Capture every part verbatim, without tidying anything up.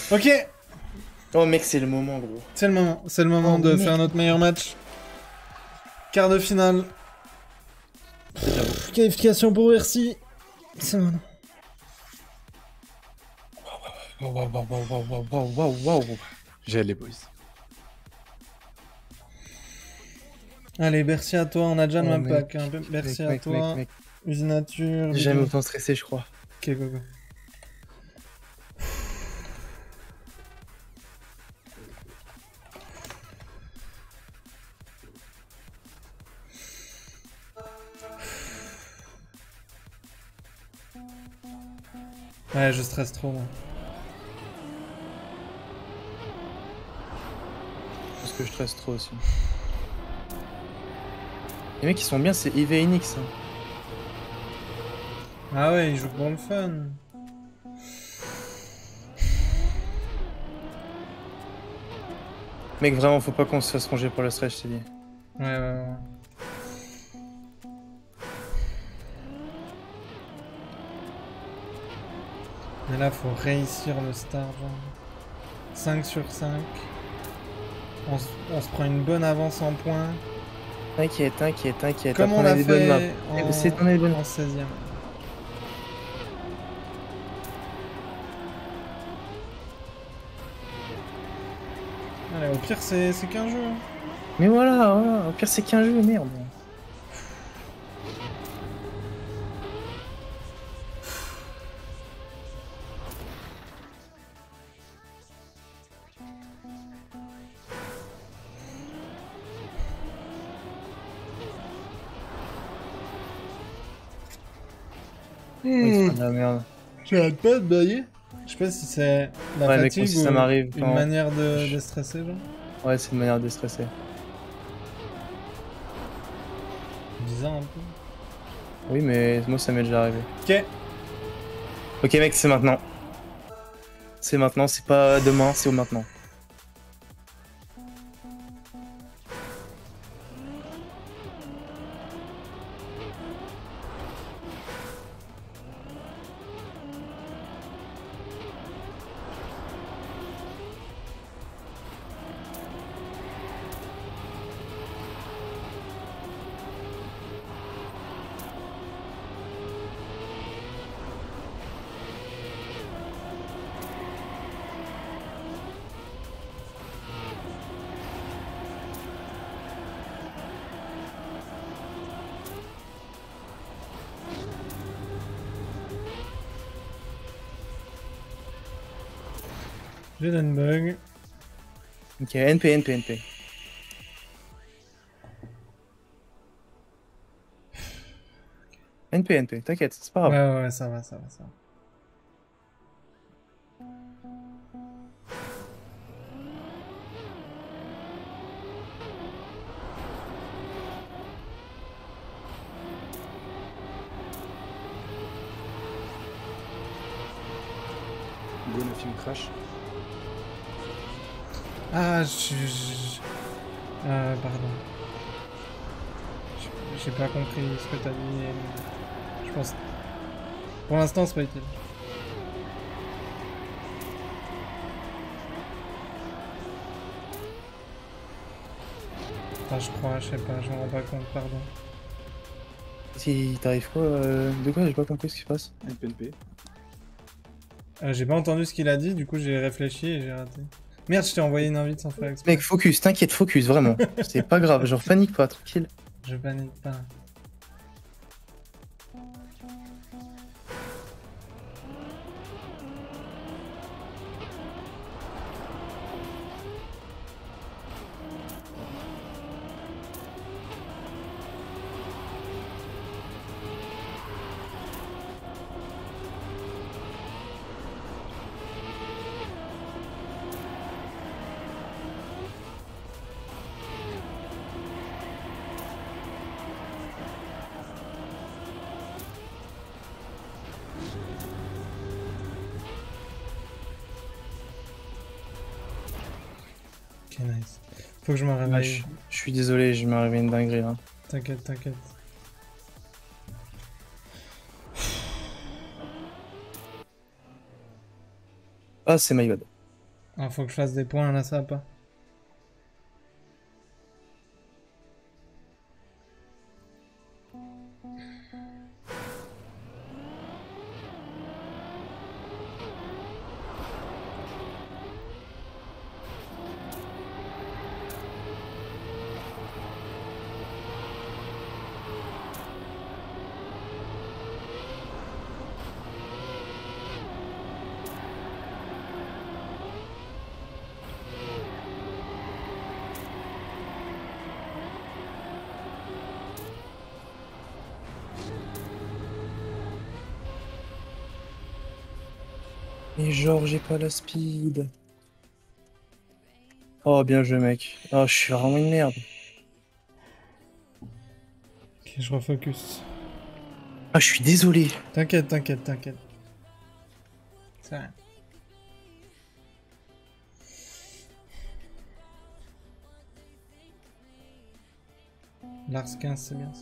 Ok. Oh mec, c'est le moment, gros. C'est le moment. C'est le moment Oh, de mec. faire notre meilleur match. Quart de finale. Pff, qualification pour Bercy. C'est maintenant. Waouh, waouh, waouh, waouh, waouh, waouh, waouh, waouh. J'ai les boys. Allez, Bercy à toi. On a déjà le Oh, même mec. pack. Hein. Bercy Mec, à mec, toi. mec, mec. Usinature. J'ai jamais autant stressé, je crois. Ok, go go. Ouais, je stresse trop, moi. Parce que je stresse trop aussi. Les mecs, ils sont bien, c'est I V Enix. Hein. Ah ouais, il joue pour le fun. Mec, vraiment, faut pas qu'on se fasse ronger pour le stress, je t'ai dit. Ouais, ouais, ouais. Mais là, faut réussir le star, genre. cinq sur cinq. On, se- on se prend une bonne avance en points. T'inquiète, t'inquiète, t'inquiète. Comme Après, on on a l'a des bonnes maps. fait en, C'est on a des bonnes en seizième. Allez, au pire, c'est qu'un jeu. Hein. Mais voilà, voilà, au pire, c'est qu'un jeu, merde. Mmh. De la merde. J'arrête pas de bailler. Je sais pas si c'est la Ouais, mec, fatigue si ou ça m'arrive. une quand- manière de, Je- de stresser, genre. Ouais, c'est une manière de stresser. Bizarre un peu. Oui, mais moi, ça m'est déjà arrivé. Ok. Ok, mec, c'est maintenant. C'est maintenant, c'est pas demain, c'est au maintenant. J'ai un bug. Ok, N P, N P, N P. N P, N P, t'inquiète, c'est pas Ouais, grave. ouais, ouais, ça va, ça va, ça va. Go, le film crash. Ah, je... je- Euh, pardon. Je- J'ai pas compris ce que t'as dit. et Je pense... Pour l'instant, c'est pas utile. Enfin, je crois, je sais pas, je me rends pas compte, pardon. Si t'arrives quoi euh, De quoi? J'ai pas compris ce qui se passe. N P N P. Euh, j'ai pas entendu ce qu'il a dit, du coup j'ai réfléchi et j'ai raté. Merde, je t'ai envoyé une invite sans faire exprès. Mec, focus, t'inquiète, focus, vraiment. C'est pas grave, genre panique pas, tranquille. Je panique pas. Ok, nice. Faut que je me Ouais, réveille. je, je suis désolé, je m'ai arrivé une dinguerie là. T'inquiète, t'inquiète. Ah, c'est my god. Ah, faut que je fasse des points, là, ça va pas. Mais genre, j'ai pas la speed. Oh, bien joué, mec. Oh, je suis vraiment une merde. Ok, je refocus. Ah, je suis désolé. T'inquiète, t'inquiète, t'inquiète. C'est rien. Lars quinze, c'est bien ça.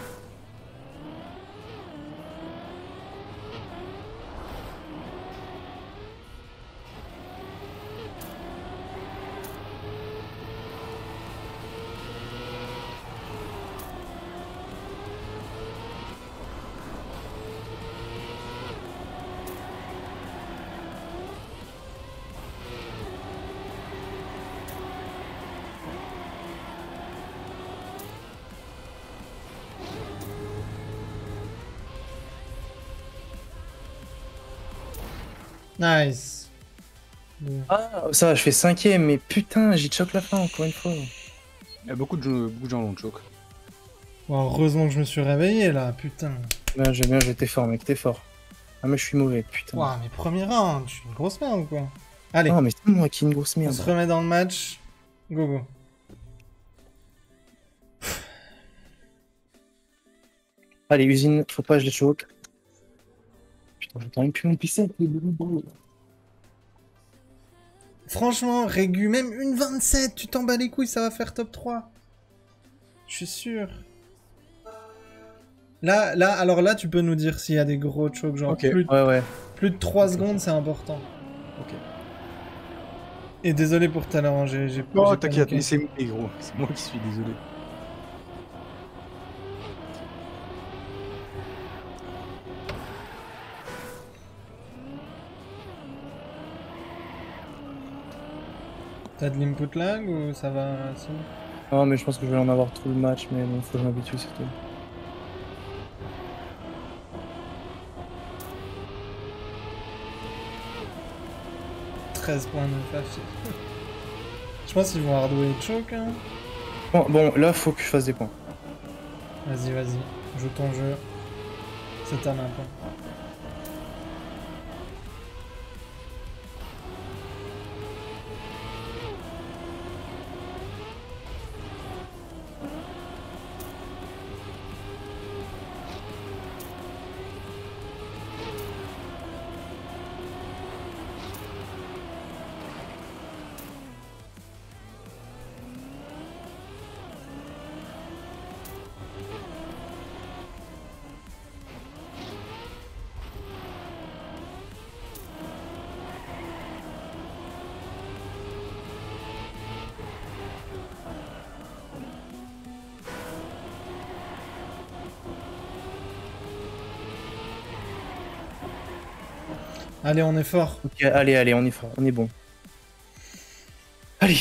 Nice. Bon. Ah, ça va, je fais cinquième, mais putain, j'ai choc la fin encore une fois. Il y a beaucoup de, gens- beaucoup de gens l'ont choc. Bon, heureusement que je me suis réveillé là, putain. Bien, j'ai bien, j'étais fort, mec, t'es fort. Ah, mais je suis mauvais, putain. Ouah, mais premier round, je suis une grosse merde ou quoi? Allez, Non, mais c'est moi qui ai une grosse on merde. se remet dans le match. Go go. Allez, usine, faut pas que je les choque. Putain, j'ai quand même plus mon pisset. les boules. Franchement, Régu, même une vingt-sept, tu t'en bats les couilles, ça va faire top trois. Je suis sûr. Là, là, alors là, tu peux nous dire s'il y a des gros chokes, genre Ok. plus, de, Ouais, ouais. plus de trois secondes, c'est important. Ok. Et désolé pour tout à l'heure, hein, j'ai j'ai Oh, j'ai t'inquiète, paniqué. mais c'est mais gros. C'est moi qui suis désolé. T'as de l'input lag ou ça va si? Non, mais je pense que je vais en avoir tout le match, mais bon, faut que je m'habitue, c'est tout. treize point neuf H. Je pense qu'ils vont hardway choke. Hein. Bon, bon, là, faut que je fasse des points. Vas-y, vas-y. Joue ton jeu. C'est ta map. Hein. Allez, on est fort. Ok, allez, allez, on est fort, on est bon. Allez.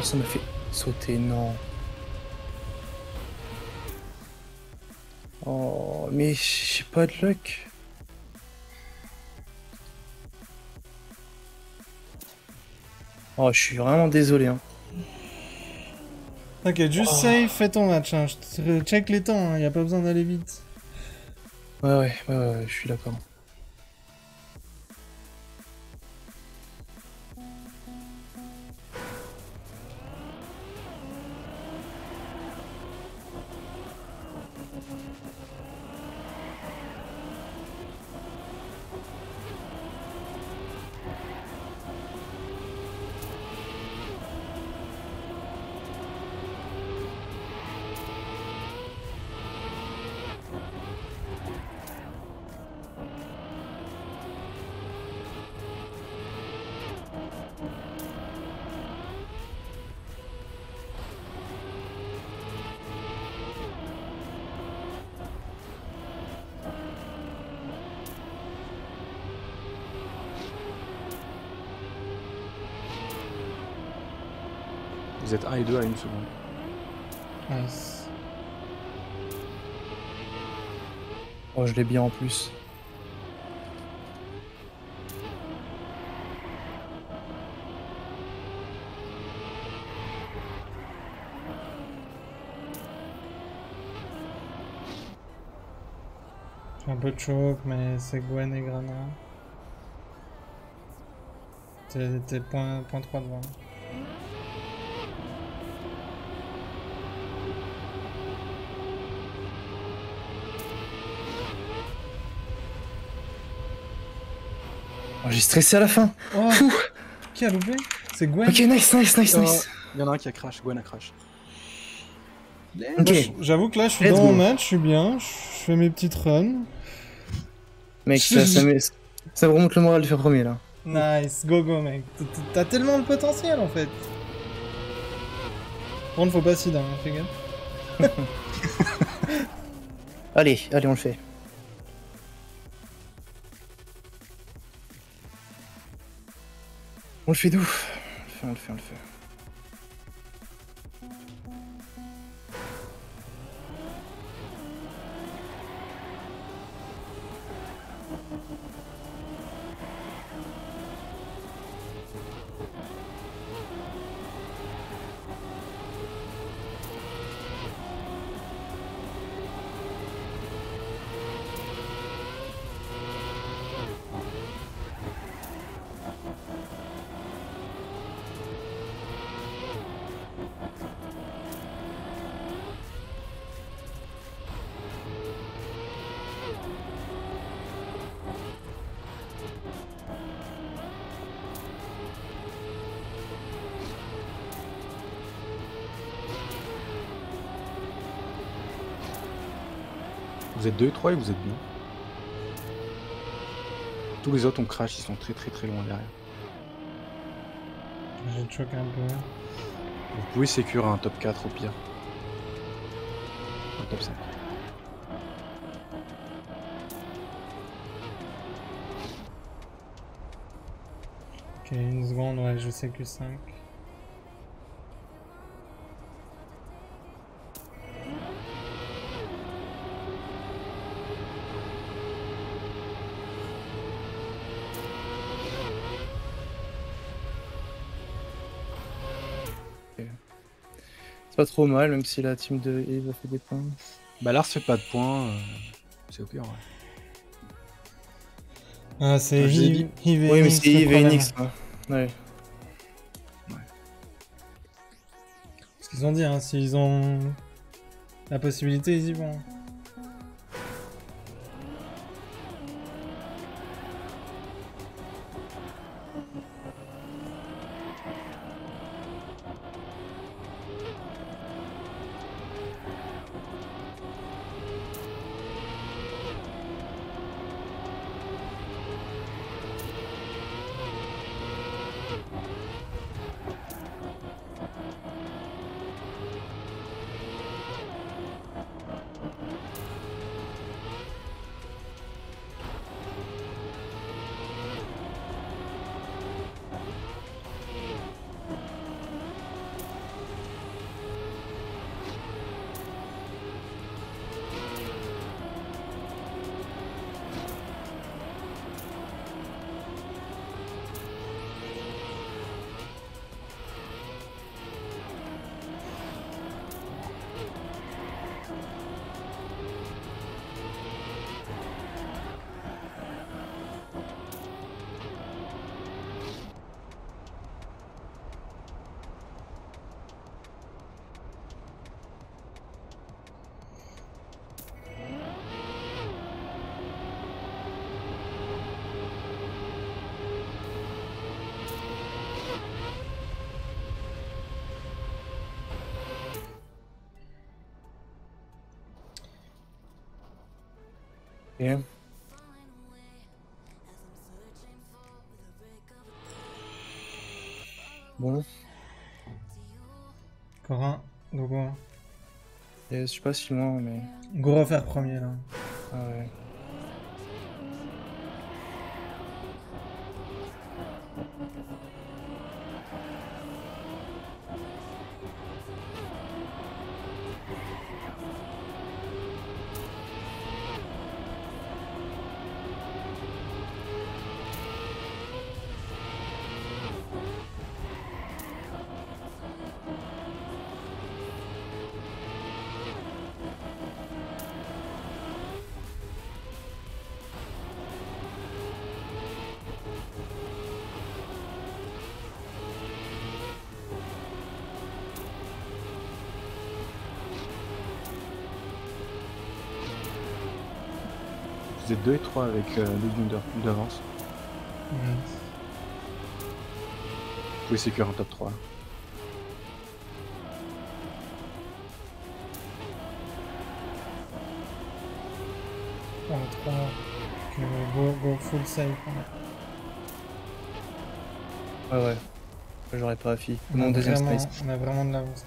Non, ça m'a fait sauter, non. Oh, mais j'ai pas de luck. Oh, je suis vraiment désolé. Hein. T'inquiète, juste Oh. save, fais ton match. Hein. Je te check les temps, hein. Y a pas besoin d'aller vite. Ouais, ouais, ouais, ouais, je suis d'accord. Vous êtes un et deux à une seconde. Nice. Oh, je l'ai bien en plus. J'ai un peu de choke, mais c'est Gwen et Grana. T'es t'es point, point trois devant. Oh, j'ai stressé à la fin. Oh, Fou. qui a loupé? C'est Gwen? Ok, nice, nice, nice, Oh, nice. il y en a un qui a crash, Gwen a crash. Ok. Moi, j'avoue que là, je suis Let's dans mon go. match, je suis bien, je fais mes petites runs. Mec, ça, ça, me, ça me remonte le moral de faire premier là. Nice, go go mec. T'as tellement de potentiel en fait. Par contre, faut pas si hein, fais gaffe. Allez, allez, on le fait. On le fait d'où? On le fait, on le fait, on le fait. Vous êtes deux, trois et vous êtes bien. Tous les autres ont crash, ils sont très très très loin derrière. J'ai choqué un peu. Vous pouvez sécure un top quatre au pire. Un top cinq. Ok, une seconde, ouais, je sais que cinq. C'est pas trop mal, même si la team de Eve a fait des points. Bah Lars fait pas de points, euh, c'est ok en vrai. Ah, c'est Ah, je l'ai Yves dit. Yves et Oui, mais Enix, c'est le Eve et problème. Enix. Ouais. Ouais. Ce qu'ils ont dit, hein, s'ils ont la possibilité, ils y vont. Ok. Bon, Encore un. Go, go. et je suis pas si loin, mais... Go refaire premier là. Ah ouais. Vous êtes deux et trois avec euh, deux secondes d'avance. Mm. Vous pouvez sécuriser un top trois. On a trois. Ok, go, go full save. Ouais, ouais. J'aurais pas affi. On, Mon a deuxième vraiment, space. on a vraiment de l'avance.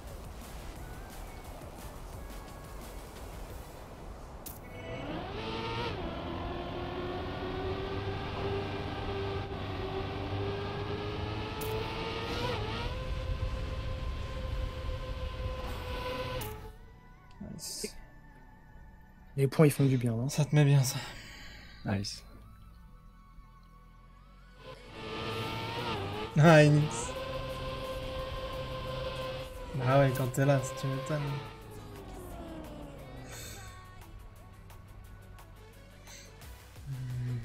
Nice. Les points, ils font du bien, non? Ça te met bien ça. Nice. Ah, Enix. Bah ouais, quand t'es là, si tu m'étonnes. Hmm.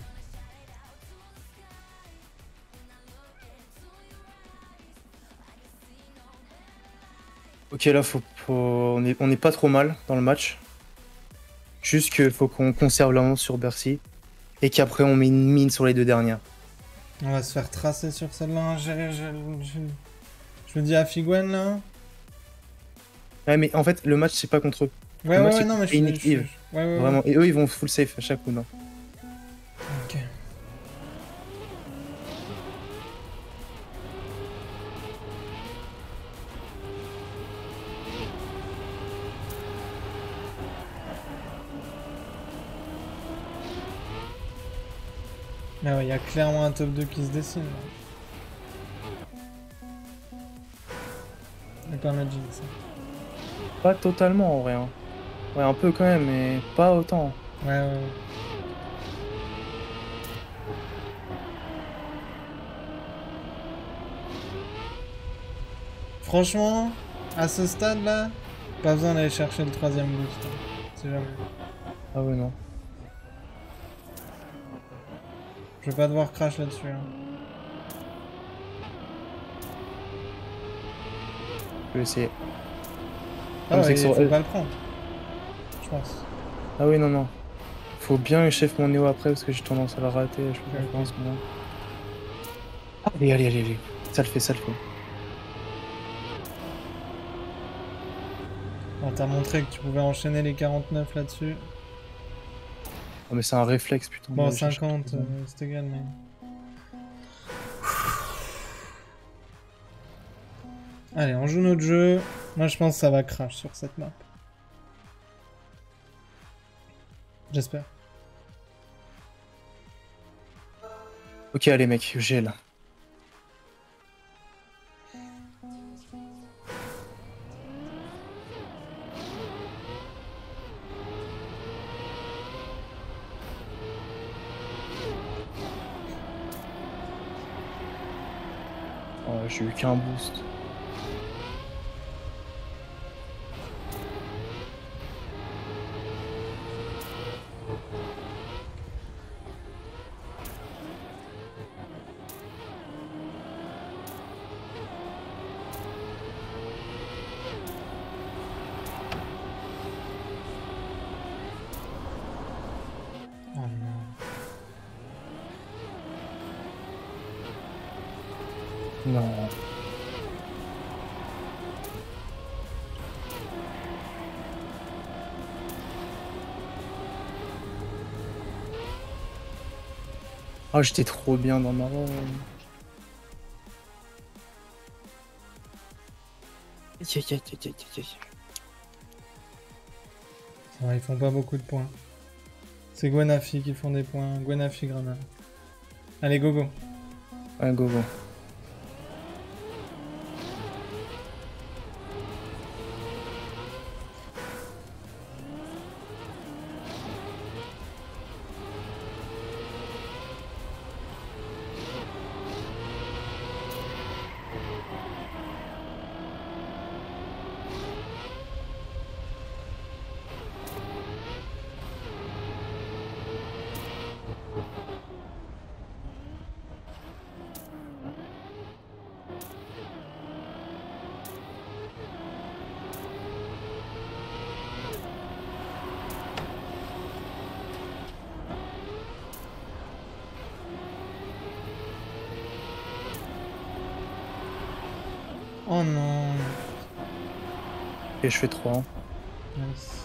Ok, là, faut, faut... on est, on est pas trop mal dans le match. Juste qu'il faut qu'on conserve l'avance sur Bercy. Et qu'après, on met une mine sur les deux dernières. On va se faire tracer sur celle-là. Je, je, je, je le dis à Figwen là. Ouais, mais en fait, le match, c'est pas contre eux. Ouais, Le ouais, match, ouais, c'est non, mais je suis. Phoenix je suis- Eve. Ouais, ouais, ouais. Vraiment. Et eux, ils vont full safe à chaque coup, non? Ok. Ah ouais, il y a clairement un top deux qui se dessine là. Et pas Magic ça. Pas totalement, en vrai. Hein. Ouais, un peu quand même, mais pas autant. Ouais, ouais, ouais. Franchement, à ce stade là, pas besoin d'aller chercher le troisième boost. Hein. C'est jamais. Ah ouais, non. Je vais pas devoir crash là-dessus. Hein. Je vais essayer. Ah Comme c'est ouais, que il sur faut elle- pas le prendre. Je pense. Ah oui, non, non. Faut bien chef mon néo après parce que j'ai tendance à le rater. Je Ok, ok. pense, moi. Allez, allez, allez, allez. Ça le fait, ça le fait. On t'a montré que tu pouvais enchaîner les quarante-neuf là-dessus. Oh, mais c'est un réflexe, putain. Bon, d'aller chercher cinquante, le euh, troisième. c'est égal, mais... Allez, on joue notre jeu. Moi, je pense que ça va crash sur cette map. J'espère. Ok, allez, mec, j'ai là. Oh, j'ai eu qu'un boost. Oh non. Non. Oh, j'étais trop bien dans ma run. Aïe, aïe, aïe, aïe, aïe, aïe. Ça va, ils font pas beaucoup de points. C'est Gwenafi qui font des points. Gwenafi Granada. Allez, go go. Ouais, go, go. Oh non. Et je fais trois. Nice.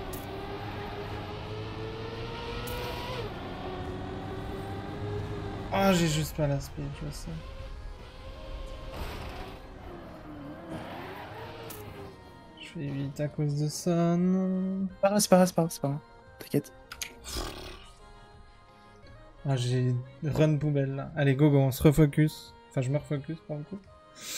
Ah, j'ai juste pas la speed, je sais. Je fais vite à cause de ça. Non. C'est pas grave, c'est pas grave, c'est pas grave, c'est pas grave. T'inquiète. Ah, j'ai run poubelle là. Allez, go go, on se refocus. Enfin, je me refocus pour le coup.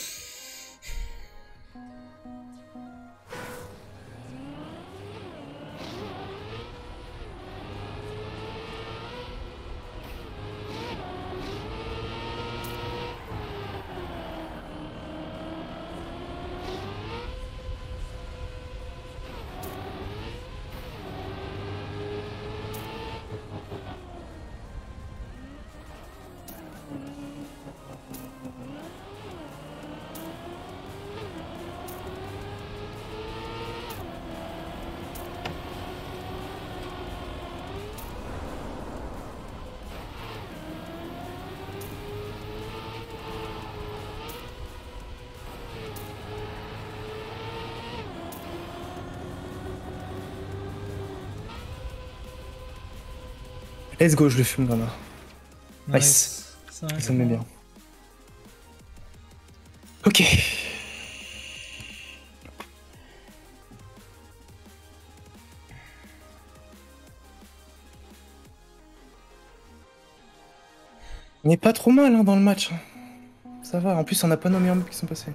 Let's go, je le fume, Grana. Nice. Ça, Ça me met bien. Ok. On n'est pas trop mal hein, dans le match. Ça va, en plus on n'a pas nos meilleurs mobs qui sont passés.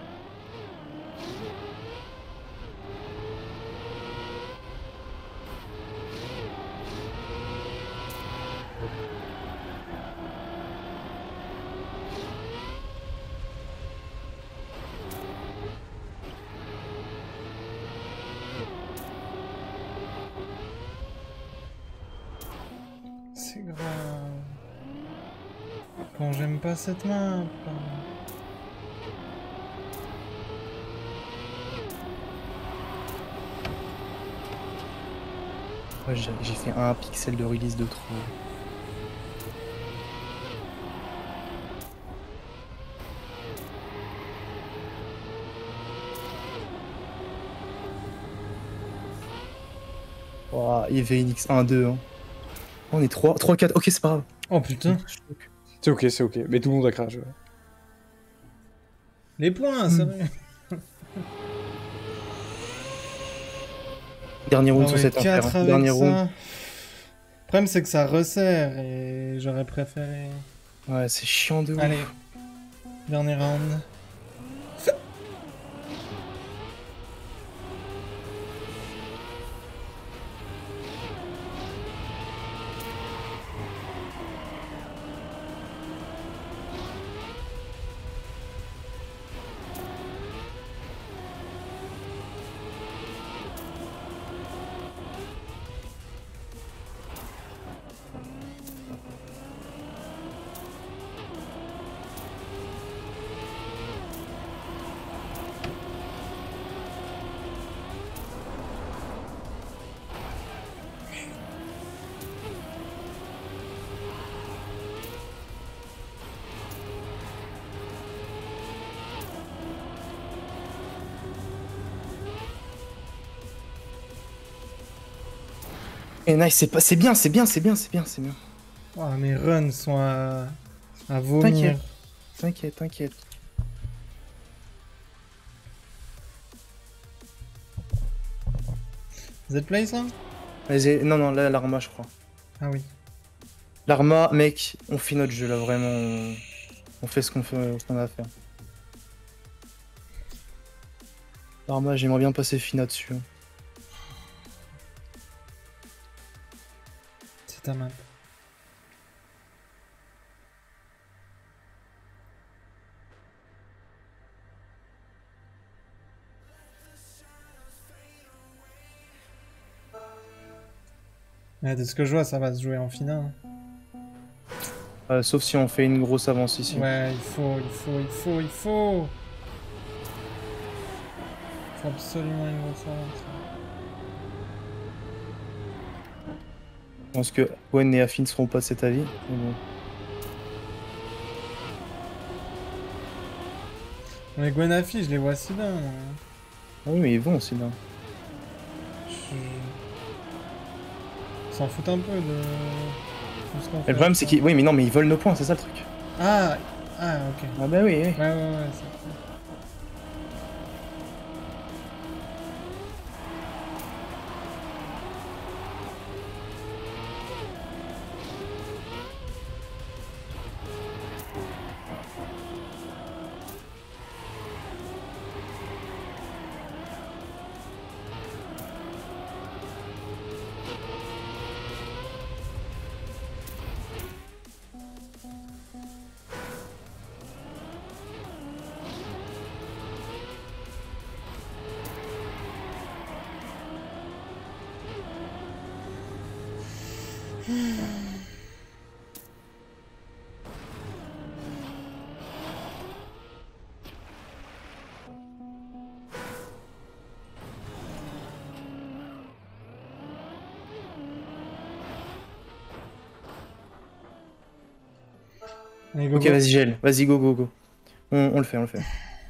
C'est grave. Quand j'aime pas cette map. Ouais, j'ai j'ai fait un pixel de release de trop. Oh, il y avait une X un deux. Hein. On est trois, trois, quatre. Ok, c'est pas grave. Oh putain. C'est ok, c'est ok. Mais tout le monde a crash. Ouais. Les points, sérieux. Dernier round Ah sur ouais, cette affaire. quatre hein. avec Dernier ça. round. Le problème c'est que ça resserre et j'aurais préféré. Ouais, c'est chiant de ouf. Allez, dernier round. Et nice, c'est pas, c'est bien, c'est bien, c'est bien, c'est bien, c'est bien. Oh, mes runs sont à, à vomir. T'inquiète, t'inquiète. Z-Play ça? Vas-y, non, non, là, l'Arma, je crois. Ah oui. L'Arma, mec, on fait notre jeu là, vraiment. On, on fait ce qu'on fait, ce qu'on a à faire. L'Arma, j'aimerais bien passer Fina dessus. C'est ta map. Ouais, de ce que je vois, ça va se jouer en finale. Euh, sauf si on fait une grosse avance ici. Ouais, il faut, il faut, il faut, il faut. Il faut absolument une grosse avance. Je pense que Gwen et Affine ne seront pas de cet avis. Mais bon. Mais Gwenafi, je les vois si bien. moi. Ah oui, mais ils vont aussi là. Je... Ils s'en foutent un peu de... de ce qu'on Et fait. le problème, c'est qu'ils. Oui, mais non, mais ils volent nos points, c'est ça le truc. Ah, ah, ok. Ah bah oui, oui. Ouais, ouais, ouais, c'est cool. Allez, go, Ok, go. vas-y, gel. Vas-y, go, go, go. On, on le fait, on le fait.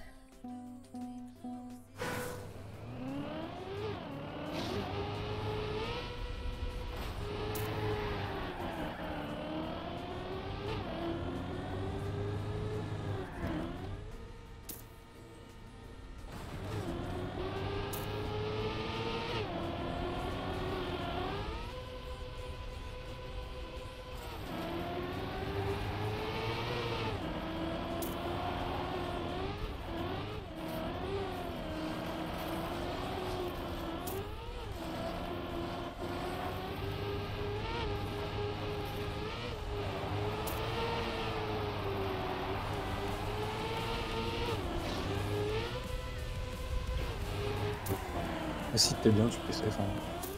Et si t'es bien, tu peux essayer. Enfin,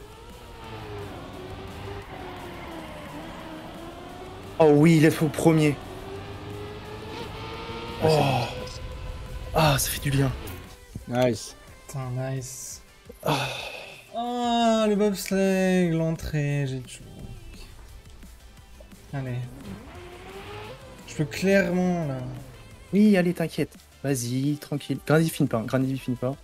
Oh oui, il est au premier. ah, c'est Oh. bon. Ah, ça fait du bien. Nice. Putain, nice. Ah. Ah, le bobsleigh, l'entrée, j'ai chaud. Allez. Je peux clairement, là. Oui, allez, t'inquiète. Vas-y, tranquille. Grandi finit pas, Grandi finit pas.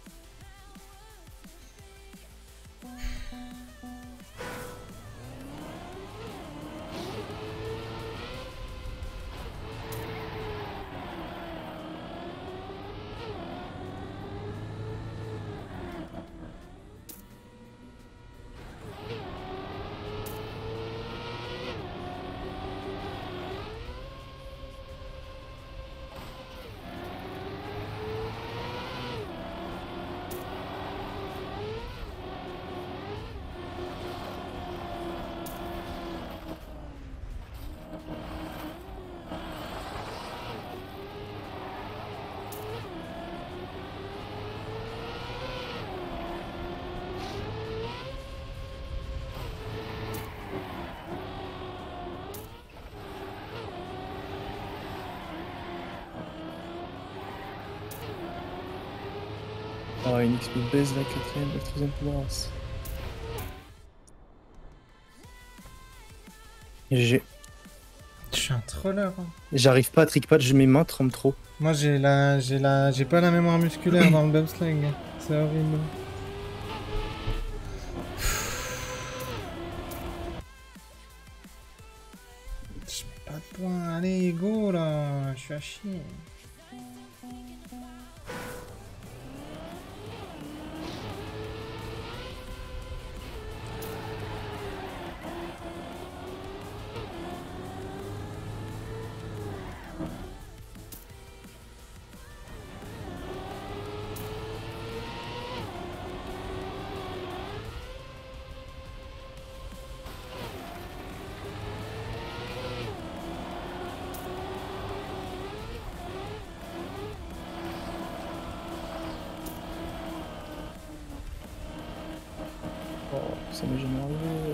Oh, une X P baisse la quatrième, la troisième place. J'ai... Je suis un troller. hein. J'arrive pas à trickpad, mes mains tremblent trop. Moi, j'ai la... J'ai la... J'ai pas la mémoire musculaire dans le bobsleigh. C'est horrible. suis à chier. Oh, ça m'est jamais arrivé.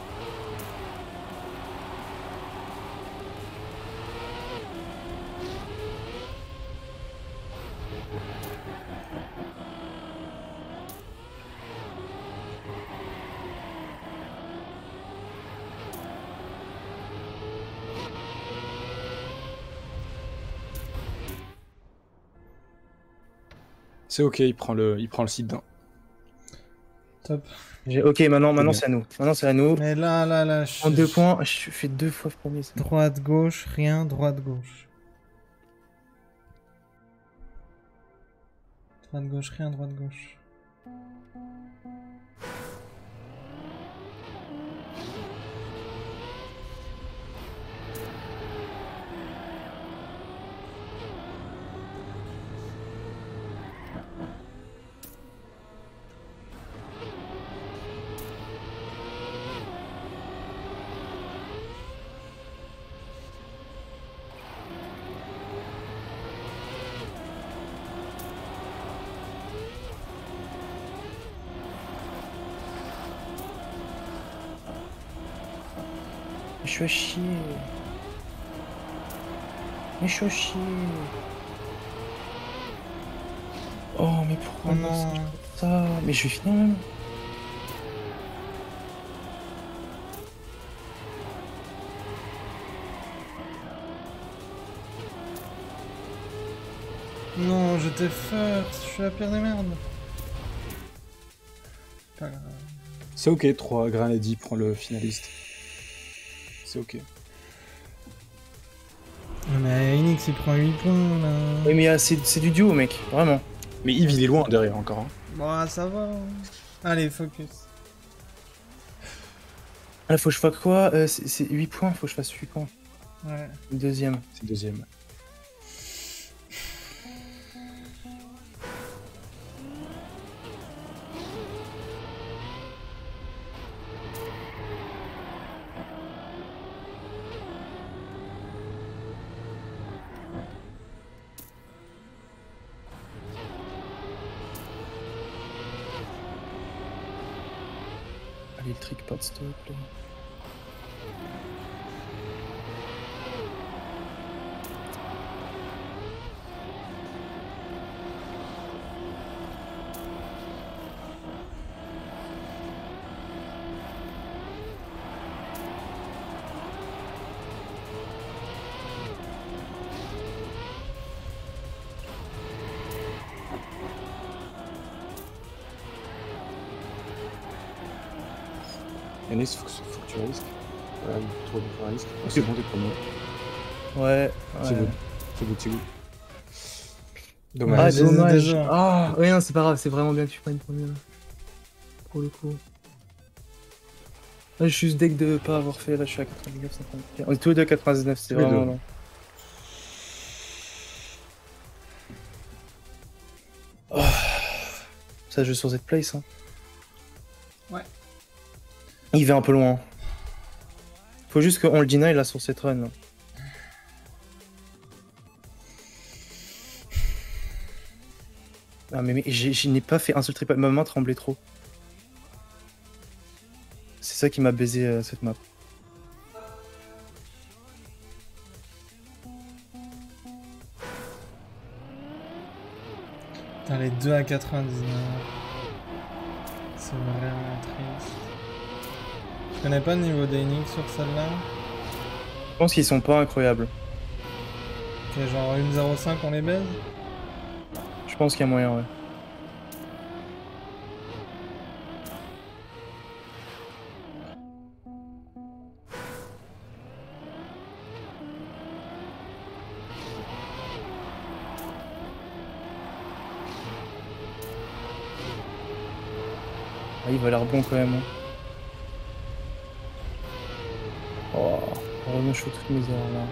C'est ok, il prend le, il prend le site d'un. Top. J'ai- Ok, maintenant, maintenant bien. c'est à nous. Maintenant c'est à nous. Mais là, là, là, En je... deux points, je fais deux fois premier. ça. Droite, gauche, rien, droite, gauche. Droite, gauche, rien, droite, gauche. Je suis à chier. Mais je suis à chier. Oh, mais pourquoi Oh non non. ça? Mais je vais finir même. Non, j'étais first, je suis la pire des merdes. Pas grave. C'est ok, trois. Granadi prend le finaliste. C'est ok. Mais Enix il prend huit points là. Oui, mais euh, c'est c'est du duo, mec. Vraiment. Mais Yves, il est loin derrière encore. Hein. Bon, ça va. Allez, focus. Là, faut que je fasse quoi euh, C'est huit points, faut que je fasse huit points. Ouais. Deuxième. C'est deuxième. Allez, le trick pas de stop là. Yanis, faut que, faut que tu risques. Voilà, trop de risque. Oh, c'est bon, t'es premier. Ouais. C'est ouais. good. C'est good, c'est good. Ah, Dommage. désolé, dommage. désolé. Ah, ouais, non, c'est pas grave, c'est vraiment bien que tu prennes premier. là. Pour le coup. Là, je suis juste deck de pas avoir fait, là, je suis à quatre-vingt-dix-neuf, cinquante. On est tous les deux à quatre-vingt-dix-neuf, c'est Tous les vraiment deux. long. Oh. Ça joue sur Z-Place, hein. Ouais. Il va un peu loin. Faut juste qu'on le deny là sur cette run. Là. Ah mais, mais j'ai- je n'ai pas fait un seul triple, ma main tremblait trop. C'est ça qui m'a baisé euh, cette map. Putain, les deux à quatre-vingt-dix-neuf. C'est vraiment triste. Je connais pas le niveau d'Enix sur celle-là. Je pense qu'ils sont pas incroyables. Ok, genre une zéro cinq on les baise. Je pense qu'il y a moyen, ouais. Ah, il va l'air bon quand même. Hein. Oh, heureusement je fais toutes mes erreurs là.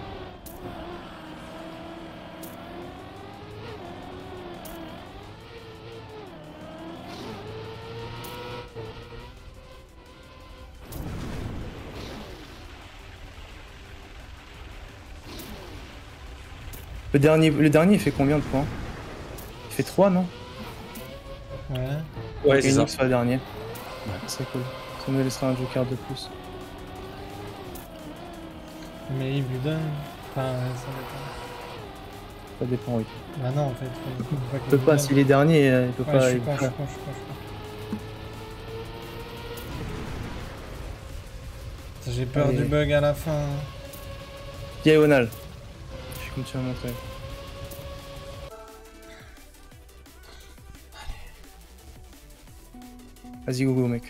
Le dernier, le dernier il fait combien de points? Il fait trois non? Ouais. Ouais, c'est ça. Phoenix sera le dernier. Ouais, c'est cool. Ça me laissera un joker de plus. Mais il lui donne. Enfin, ouais, ça dépend. Ça dépend, oui. Bah non, en fait. Faut, faut pas Il peut pas, s'il est dernier, euh, il peut Ouais, pas. je suis il con, peut je suis pas. con, je suis con, je suis con. J'ai peur Allez. du bug à la fin. Diagonale. Je suis comme tu m'as montré. Vas-y, go go, mec.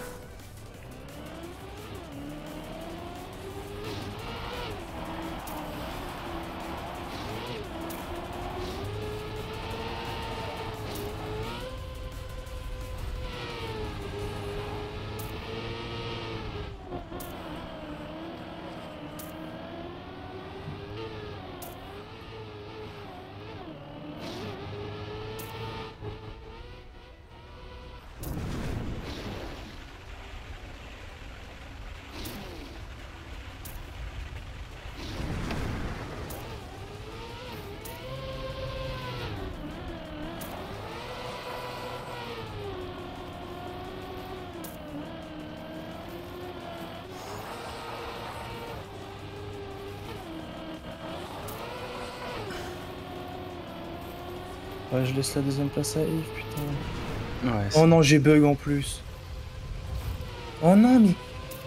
Ouais, je laisse la deuxième place à Yves, putain. Ouais, Oh non, j'ai bug en plus. Oh non, mais.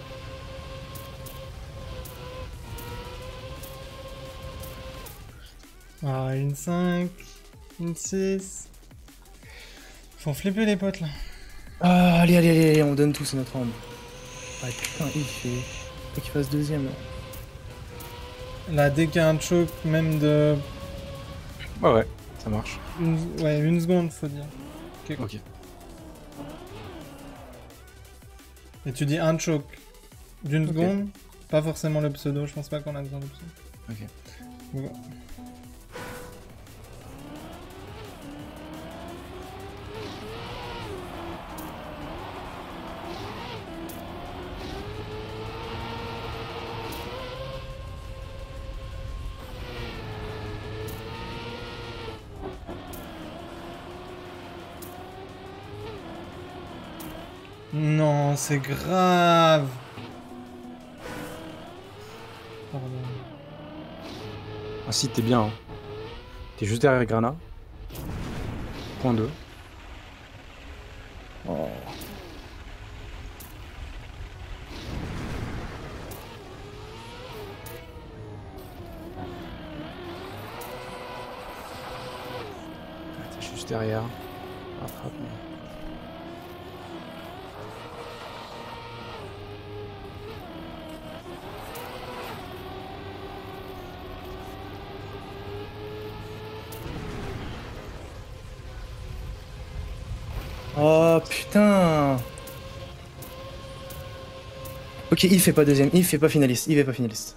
Ah, une cinq, une six. Faut flipper les potes là. Ah, allez, allez, allez, allez, on donne tout, c'est notre arme. Ah putain, Yves, fait... faut qu'il fasse deuxième là. Là, dès qu'il y a un choke, même de. Ouais, ouais, ça marche. Une... Ouais, une seconde, faut dire. Ok. Ok. Et tu dis un choke d'une Ok. seconde, pas forcément le pseudo, je pense pas qu'on a besoin de pseudo. Ok. Ouais. Non, c'est grave. Pardon. Ah si, t'es bien. Hein. T'es juste derrière Grana. Point deux. Oh. Ah, t'es juste derrière. Rattrape-moi. Oh putain. Ok, Yves fait pas deuxième, Yves fait pas finaliste, Yves est pas finaliste.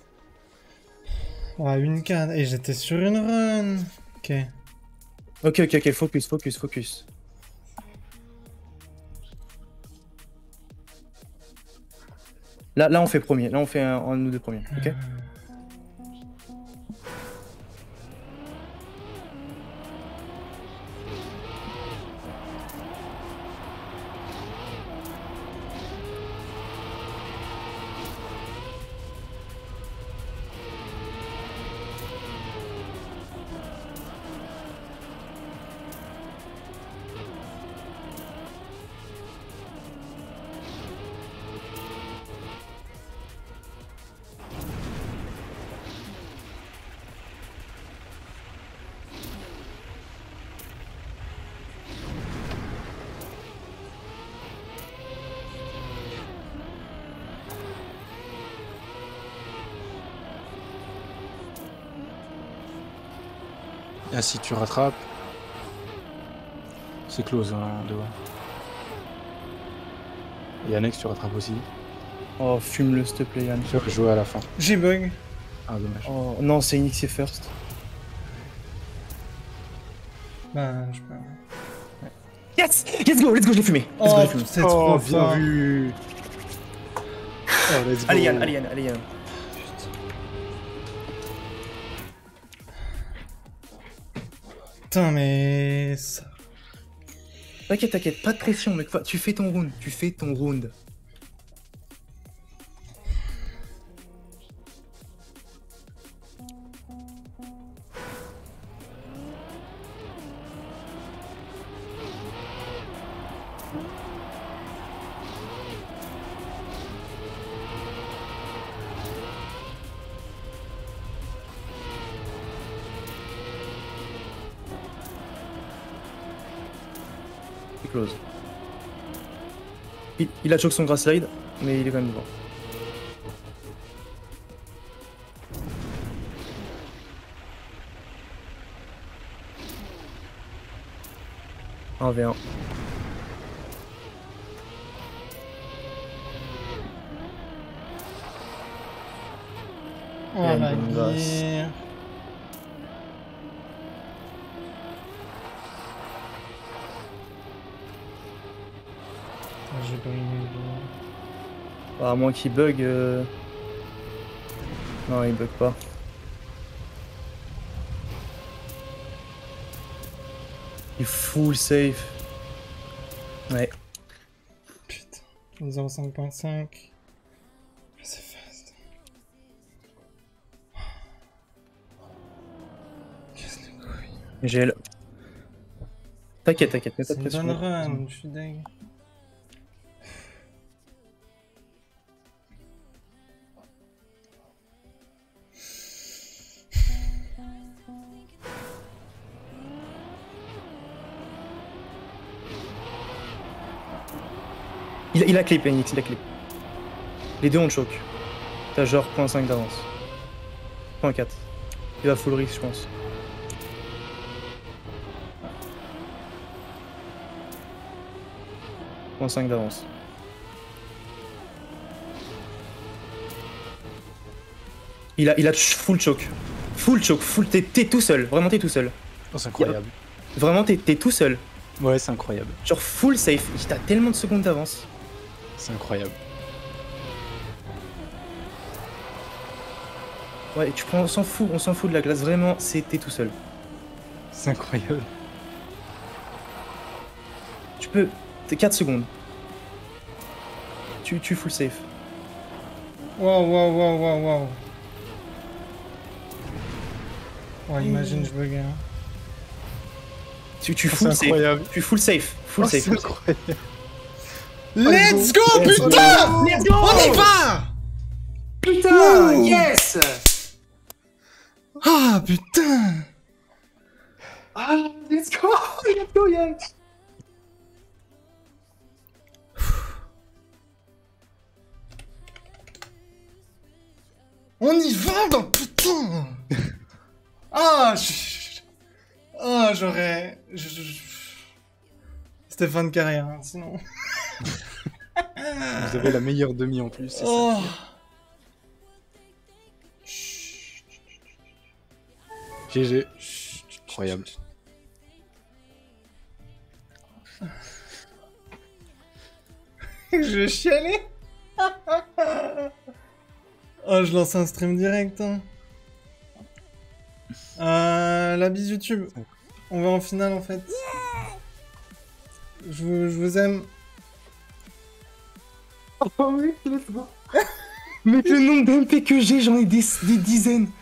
Ah, une canne. Et j'étais sur une run. Ok. Ok, ok, ok, focus, focus, focus. Là, là on fait premier, là on fait un, un nous deux premiers, ok? Ah si tu rattrapes. C'est close hein, dehors. Et Annex, tu rattrapes aussi. Oh, fume-le, s'il te plaît, Yann. Tu vas jouer à la fin. J'ai bug. Ah, dommage. Oh, non, c'est Inixie first. Bah, je peux. Yes! Let's go, let's go, je l'ai fumé. Let's go, je Oh, l'ai fumé. c'est trop bien fort. vu. Oh, let's go. Allez, Yann, allez, Yann, allez, Yann. Putain, mais... ça- T'inquiète, t'inquiète, pas de pression, mec. Tu fais ton round, tu fais ton round. C'est close. Il, il a choqué son grass slide, mais il est quand même devant. un v un. Oh Il y a une la bonne grâce. guerre. Ah, j'ai pas une idée. À moins qu'il bug. Euh... Non, il bug pas. Il est full safe. Ouais. Putain. zéro virgule cinq point cinq. C'est fast. Casse les couilles. J'ai le. T'inquiète, t'inquiète, mets pas C'est de une bonne pression. run, je suis deg. Il, il a clip, Enix, il a clip. Les deux ont le choc. T'as genre zéro point cinq d'avance. zéro point quatre. Il va full risk, je pense. zéro point cinq d'avance. Il a, il a full choke. Full choke, full. T'es t'es tout seul. Vraiment, t'es tout seul. Oh, c'est incroyable. Vraiment, t'es t'es tout seul. Ouais, c'est incroyable. Genre full safe. T'as tellement de secondes d'avance. C'est incroyable. Ouais, tu prends, on s'en fout, on s'en fout de la glace. Vraiment, c'est t'es tout seul. C'est incroyable. Tu peux. T'es quatre secondes. Tu, tu full safe. Waouh, waouh, waouh, waouh, waouh. Ouais, imagine, je bug. Hein. Tu, tu Oh, full c'est safe. incroyable. Tu full safe. Full Oh, safe. c'est full safe. incroyable. Let's go, Let's putain! Let's go! On y va! Putain! Ouh. Yes! Ah, putain! Ah, let's go! Let's go, Yann! On y va, bah, putain! Ah, je... Ah, j'aurais... je- je- C'était fin de carrière, hein, sinon... Vous avez la meilleure demi en plus. c'est Oh. ça. G G. Incroyable. Je vais chialer. Oh, je lance un stream direct. Hein. Euh, la bise YouTube. On va en finale en fait. Je vous, je vous aime. Oh oui, let's go! Mec, le nombre d'M P que j'ai, j'en ai des, des dizaines.